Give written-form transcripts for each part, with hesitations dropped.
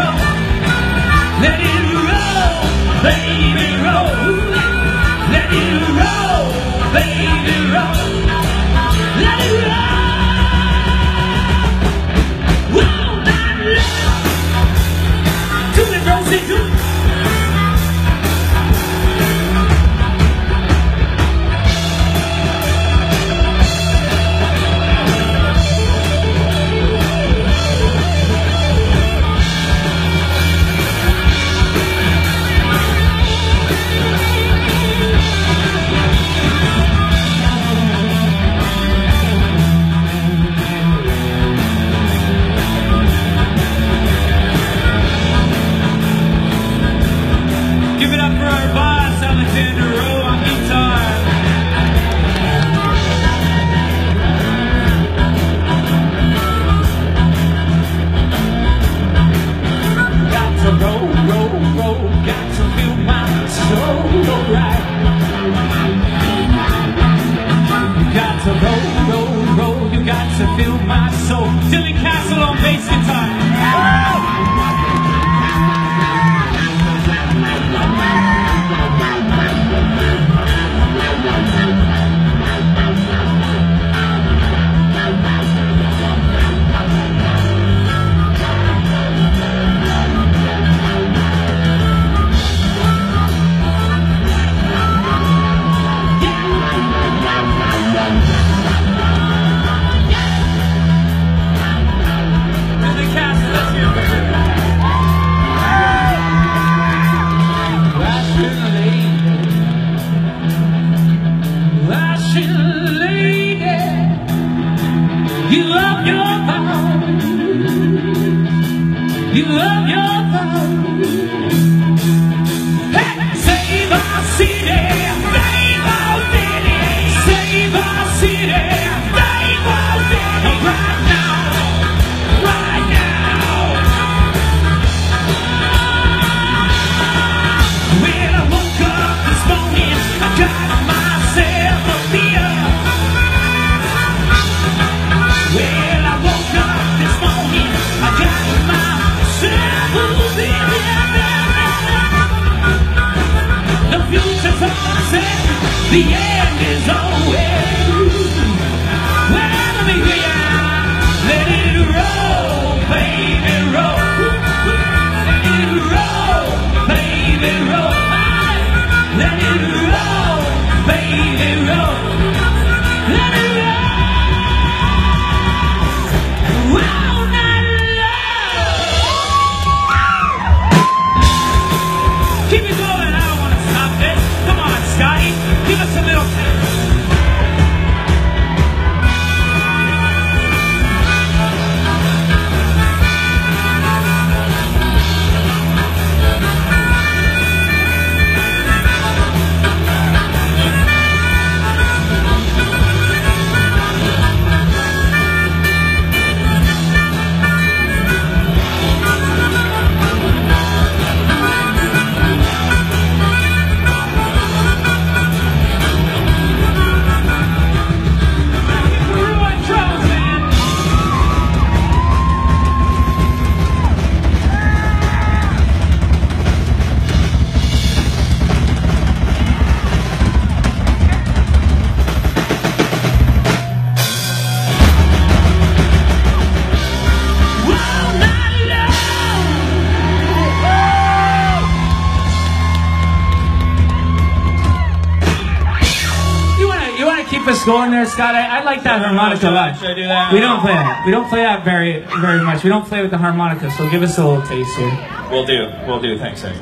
roll. Let it roll, baby, roll. Let it roll, baby, roll. Let it roll. Whoa, that love. Do it, Rosie, do it. Give it up for our boss, Alexander Rowe on guitar. Got to roll, roll, roll, got to feel my soul right. You got to roll, roll, roll, you got to feel my soul. Tilly Castle on bass guitar. You love your power. You love your power. Hey, save our city, save our city, save our city, save our city. Right now, right now. When I woke up this morning, I got myself a beer. When I woke up this morning, I got myself a beer. The future's all set, the end is always. Well, let me hear ya. Let it roll, baby, roll. Let it roll, baby, roll. Let it roll, baby, roll. Let it roll. Wow, that love. Keep it going. I don't want to stop this. Come on, Scotty. Give us a little time. Keep us going there, Scott. I like that harmonica a lot. Should I do that? We don't play that. We don't play that very much. We don't play with the harmonica, so give us a little taste here. We'll do. Thanks, Ed.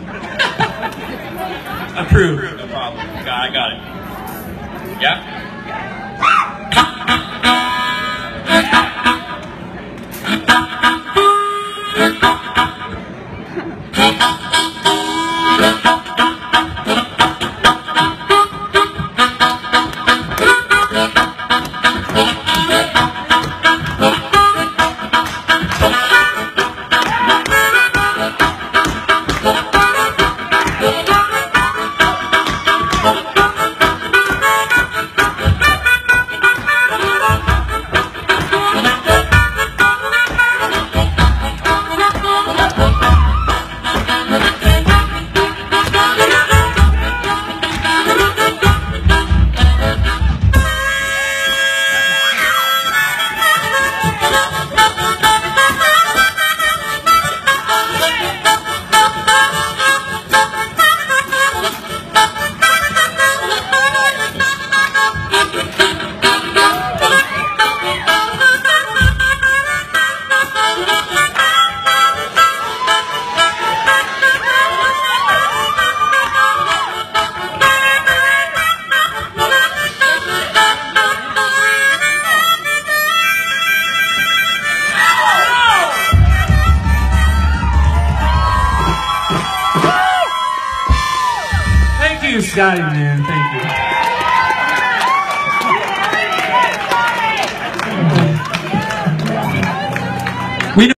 Approved. No problem. I got it. Yeah? Scotty, man. Thank you.